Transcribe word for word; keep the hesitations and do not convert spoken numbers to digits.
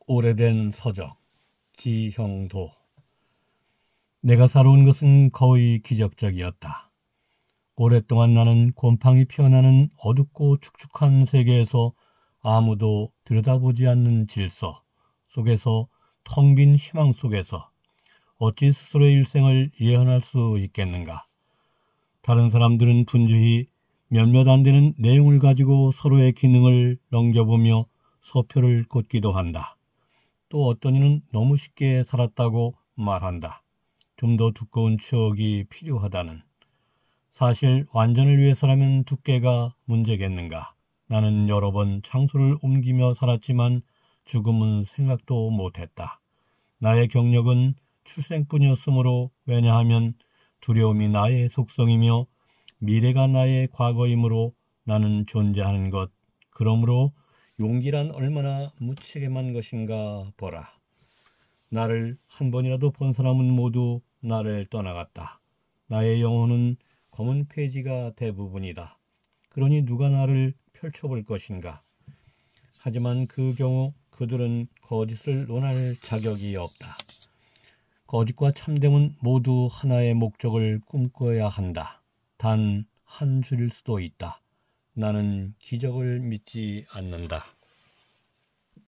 오래된 서적, 지형도. 내가 살아온 것은 거의 기적적이었다. 오랫동안 나는 곰팡이 피어나는 어둡고 축축한 세계에서 아무도 들여다보지 않는 질서 속에서, 텅 빈 희망 속에서 어찌 스스로의 일생을 예언할 수 있겠는가. 다른 사람들은 분주히 몇몇 안 되는 내용을 가지고 서로의 기능을 넘겨보며 서표를 꽂기도 한다. 또 어떤 이는 너무 쉽게 살았다고 말한다. 좀 더 두꺼운 추억이 필요하다는. 사실 완전을 위해서라면 두께가 문제겠는가. 나는 여러 번 장소를 옮기며 살았지만 죽음은 생각도 못했다. 나의 경력은 출생뿐이었으므로, 왜냐하면 두려움이 나의 속성이며 미래가 나의 과거이므로 나는 존재하는 것, 그러므로 용기란 얼마나 무책임한 것인가 보라. 나를 한 번이라도 본 사람은 모두 나를 떠나갔다. 나의 영혼은 검은 페이지가 대부분이다. 그러니 누가 나를 펼쳐볼 것인가. 하지만 그 경우 그들은 거짓을 논할 자격이 없다. 거짓과 참됨은 모두 하나의 목적을 꿈꿔야 한다. 단 한 줄일 수도 있다. 나는 기적을 믿지 않는다.